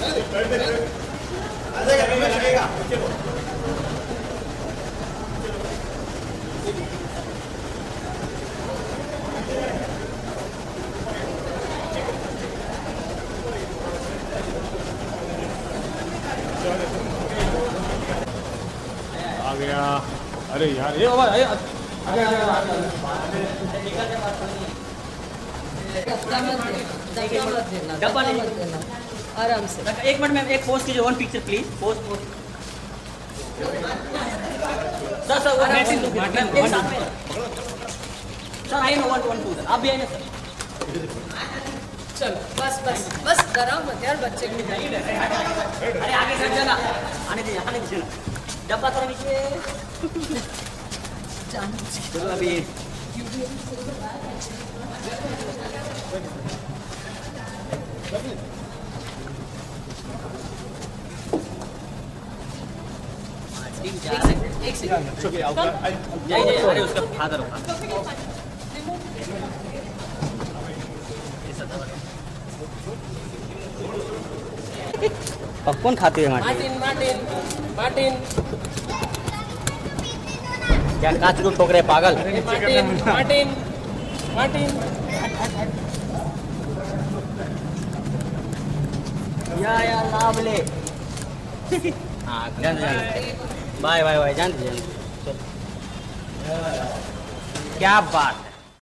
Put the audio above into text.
आ गया। अरे यार ये बाबा आगे डब्बा नहीं देना, आराम से। एक मिनट में एक पोस्ट कीजिए, one picture please. Post sir sir वो एक साथ में सर आई नो 1 2 सर आप भी आइए सर। चलो बस बस बस डराओ मत यार बच्चे को। अरे आगे सर चला, आने दीजिए डब्बा थोड़ा नीचे। चलो अभी एक सेकंड जाइए। अरे उसका फादर पॉपकॉर्न खाते हुए मार्टिन क्या कांच को ठोक रहे पागल। मार्टिन या लाभले। हाँ जान बाय बाय बाय जान क्या बात।